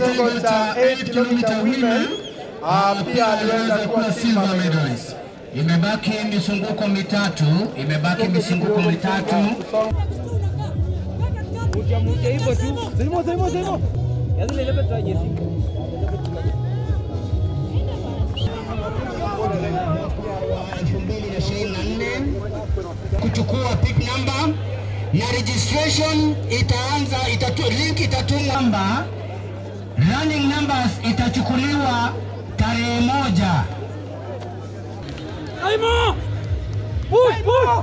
kiwango cha 8 km women pia aliweza kuwa silver medalist. Imebaki misunguko mitatu, Mucha hivyo tu. Simo. Yazile lebe traje siku. Kuchukua pick number na registration itaanza, link itatumwa. Running numbers itachukuliwa tarehe 1. Aimo! Push!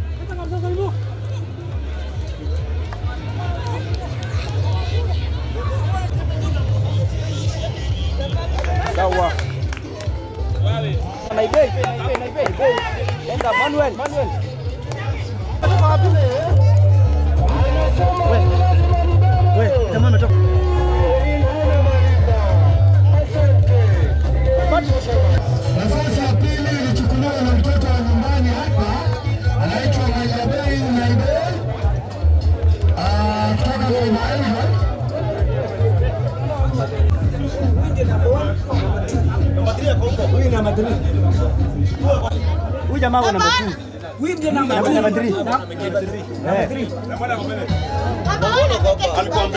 Sawa. Naibei. Enda Manuel. We, kama umetoka. Nafasi ya pili ilichukuliwa na mtoto wa nyumbani hapa, anaitwa Naibei. Kutoka Kenya. Huyu jamaa wana namba 2. Huyu ndiye namba 3.